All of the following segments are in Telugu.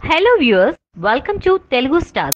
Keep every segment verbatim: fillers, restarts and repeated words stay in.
Hello viewers, welcome to Telugu Stars.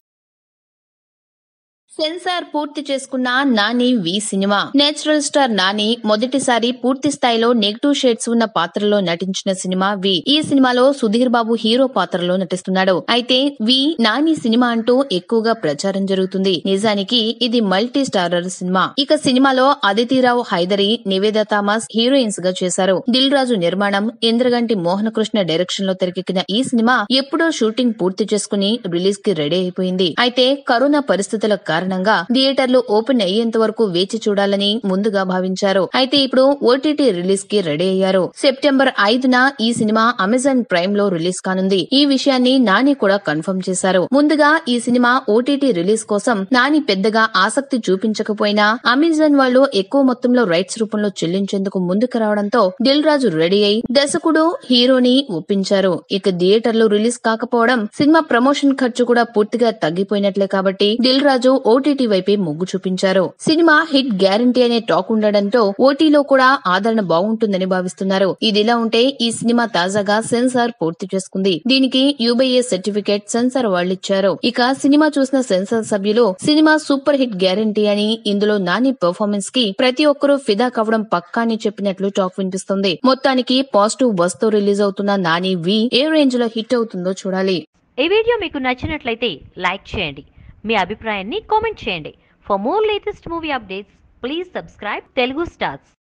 Censor పూర్తి చేసుకున్న నాని వి సినిమా. నేచురల్ స్టార్ నాని మొదటిసారి పూర్తి స్థాయిలో నెగిటివ్ షేడ్స్ ఉన్న పాత్రలో నటించిన సినిమా వి. ఈ సినిమాలో సుధీర్ బాబు హీరో పాత్రలో నటిస్తున్నాడు. అయితే వి నాని సినిమా అంటూ ఎక్కువగా ప్రచారం జరుగుతుంది. నిజానికి ఇది మల్టీ స్టారర్ సినిమా. ఇక సినిమాలో అదితిరావు హైదరి, నివేదా థామస్ హీరోయిన్స్ గా చేశారు. దిల్ రాజు నిర్మాణం, ఇంద్రగంటి మోహన కృష్ణ డైరెక్షన్ లో తెరకెక్కిన ఈ సినిమా ఎప్పుడో షూటింగ్ పూర్తి చేసుకుని రిలీజ్ కి రెడీ అయిపోయింది. అయితే కరోనా పరిస్థితుల కారణంగా థియేటర్లు ఓపెన్ అయ్యేంత వరకు వేచి చూడాలని ముందుగా భావించారు. అయితే ఇప్పుడు ఓటీటీ రిలీజ్ కి రెడీ అయ్యారు. సెప్టెంబర్ ఐదున ఈ సినిమా అమెజాన్ ప్రైమ్ లో రిలీజ్ కానుంది. ఈ విషయాన్ని నాని కూడా కన్ఫర్మ్ చేశారు. ముందుగా ఈ సినిమా ఓటీటీ రిలీజ్ కోసం నాని పెద్దగా ఆసక్తి చూపించకపోయినా అమెజాన్ వాళ్ళు ఎక్కువ మొత్తంలో రైట్స్ రూపంలో చెల్లించేందుకు ముందుకు రావడంతో దిల్ రాజు రెడీ అయి దర్శకుడు హీరోని ఒప్పించారు. ఇక థియేటర్లు రిలీజ్ కాకపోవడం సినిమా ప్రమోషన్ ఖర్చు కూడా పూర్తిగా తగ్గిపోయినట్లే కాబట్టి దిల్ రాజు ఓటీటీ వైపే మొగ్గు చూపించారు. సినిమా హిట్ గ్యారంటీ అనే టాక్ ఉండడంతో ఓటీలో కూడా ఆదరణ బాగుంటుందని భావిస్తున్నారు. ఇదిలా ఉంటే ఈ సినిమా తాజాగా సెన్సార్ పూర్తి చేసుకుంది. దీనికి యూబీఏ సర్టిఫికేట్ సెన్సార్ వాళ్ళిచ్చారు. ఇక సినిమా చూసిన సెన్సార్ సభ్యులు సినిమా సూపర్ హిట్ గ్యారంటీ అని, ఇందులో నాని పెర్ఫార్మెన్స్ కి ప్రతి ఒక్కరూ ఫిదా కావడం పక్కా అని చెప్పినట్లు టాక్ వినిపిస్తుంది. మొత్తానికి పాజిటివ్ బస్ తో రిలీజ్ అవుతున్న నాని వి ఏ రేంజ్ లో హిట్ అవుతుందో చూడాలి. ఈ వీడియో మీకు నచ్చినట్లయితే లైక్ చేయండి. మీ అభిప్రాయాన్ని కామెంట్ చేయండి. For more latest movie updates please subscribe Telugu stars.